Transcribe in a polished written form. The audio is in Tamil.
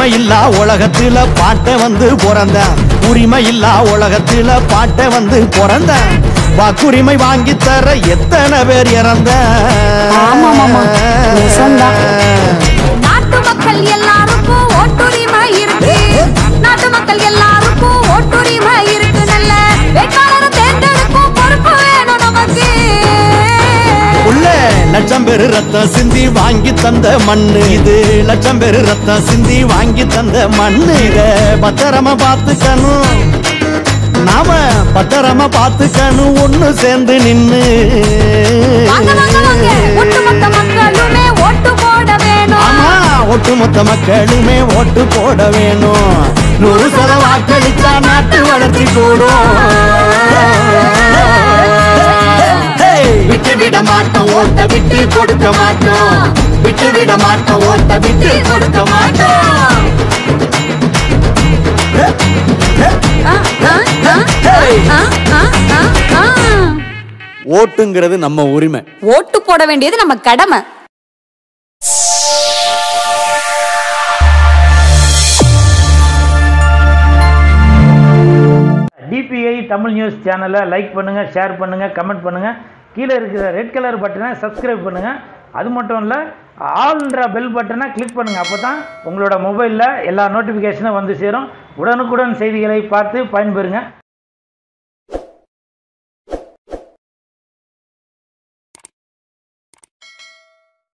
உரிமை இல்லா உலகத்துல பாட்ட வந்து பிறந்தேன் உரிமை இல்லா உலகத்துல பாட்ட வந்து பிறந்தேன் வாக்குரிமை வாங்கி தர எத்தனை பேர் இறந்த நாட்டு மக்கள் எல்லாருக்கும் ஓட்டுரிமை இருக்கு நாட்டு மக்கள் எல்லாருக்கும் ஓட்டுரிமை இருக்கு நல்ல வேட்பாளரை தேர்ந்தெடுக்கும் பொறுப்பு வேணும் நமக்கு உள்ள லட்சம் பேரு ரத்தம் சிந்தி வாங்கி தந்த மண்ணு இது லட்சம் பேரு ரத்தம் சிந்தி வாங்கி தந்த மண்ணு இத பத்திரமா பார்த்துக்கணும் நாம பத்திரமா பார்த்துக்கணும் ஒண்ணு சேர்ந்து நின்னு ஒட்டுமொத்த மக்களுமே ஓட்டு போட வேணும் ஆமா ஒட்டுமொத்த மக்களுமே ஓட்டு போட வேணும் 100% வாக்களிச்சா நாட்டு வளர்ச்சி கூடும் விட்டு விட மாட்டோம் ஓட்ட விட்டு கொடுக்க மாட்டோம் விட்டு விட மாட்டோம் ஓட்ட விட்டு கொடுக்க மாட்டோம் ஓட்டுங்கிறது நம்ம உரிமை ஓட்டு போட வேண்டியது நம்ம கடமை டிபிஐ தமிழ் நியூஸ் சேனலை லைக் பண்ணுங்கள் ஷேர் பண்ணுங்கள் கமெண்ட் பண்ணுங்கள் கீழே இருக்கிற ரெட் கலர் பட்டனை சப்ஸ்கிரைப் பண்ணுங்கள் அது மட்டும் இல்லை ஆல்ன்ற பெல் பட்டனை கிளிக் பண்ணுங்கள் அப்போ தான் உங்களோட மொபைலில் எல்லா நோட்டிஃபிகேஷனும் வந்து சேரும் உடனுக்குடன் செய்திகளை பார்த்து பயன்பெறுங்க